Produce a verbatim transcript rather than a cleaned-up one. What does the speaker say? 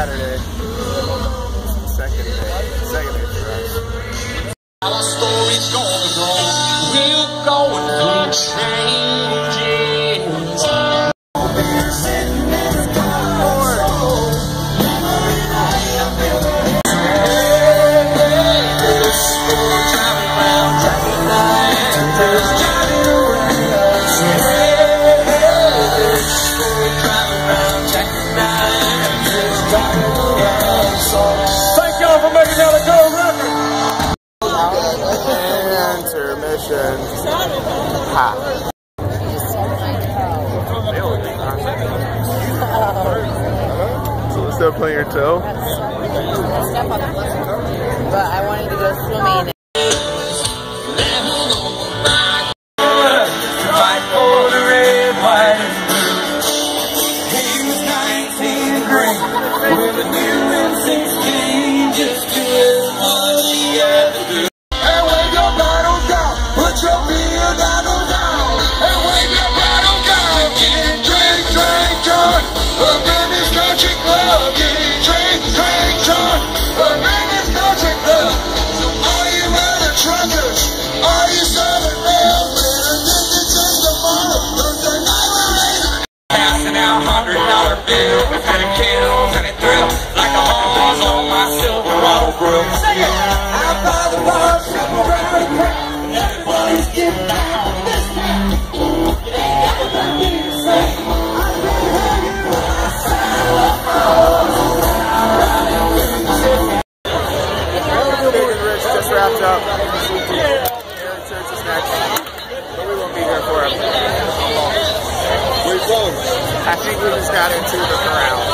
Saturday. Second day. Second day for us. Our story's gonna go. We're going through changes. We're sitting in the car. Thank y'all for making that a gold record. Intermission. Ha. So still playing your toe? But I wanted to go swimming. Fight for the red, white, and blue. He was nineteen and green, with a new and sixteen, just doing what he had to do. And wave your bottle down, put your beer down, down. And wave your bottle down, get drink, drink, drunk. Up in this country club, get drink, drink, drunk. Up in this country club. So all you other truckers, all you southern men, passing out hundred dollar bills and it kills and it thrills like a horse on my Silverado grill. Sing it! Out by the bar, sitting around the crowd, and everybody's getting down this town. It ain't never gonna be the same. I can hear you when I saddle up my horse. Big and Rich just wrapped up. Aaron Church is next. But we won't be here for him. Where's going? I think we just got into the corral.